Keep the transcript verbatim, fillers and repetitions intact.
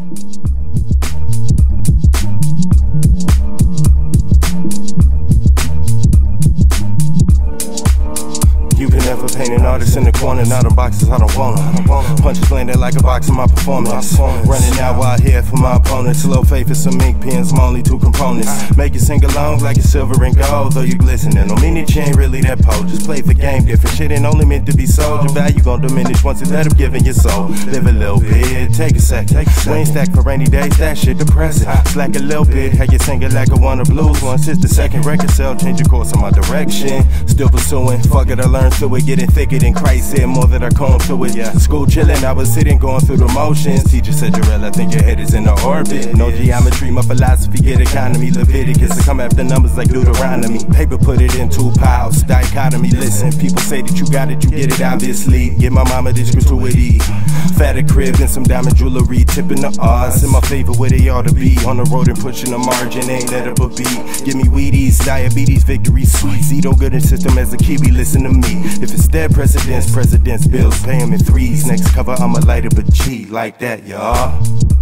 You can never paint an artist in the corner, now them boxes I don't want them. Punches landed like a box in my performance. Running out wild here for my opponents. Low faith for some ink pens, my only two components. Make you sing along like it's silver and gold, though you glistening. Don't mean that you ain't really that pole, just play the game different. Shit ain't only meant to be sold. Your value gon' diminish once it's that of giving your soul. Live a little bit, take a sec. We ain't stacked for rainy days, that shit depressing. Slack a little bit, how you sing it like a one of blues. Once it's the second record sell, change the course of my direction. Still pursuing, fuck it, I learned to it. Getting thicker than Christ said, more that I come to it. Yeah. School chillin', I was sitting going through the motions. Teacher said, Terrell, I think your head is in the orbit. No geometry, my philosophy, get economy. Leviticus, I come after numbers like Deuteronomy. Paper, put it in two piles, dichotomy. Listen, people say that you got it, you get it obviously. Give my mama this gratuity. Fatter crib and some diamond jewelry. Tipping the odds in my favor where they ought to be. On the road and pushing the margin, ain't let up a beat. Give me Wheaties, diabetes, victory, sweet. Zito good in system as a Kiwi, listen to me. If it's dead presidents, presidents, bills, pay them in threes. Next cover, I'ma light up a G like that, y'all.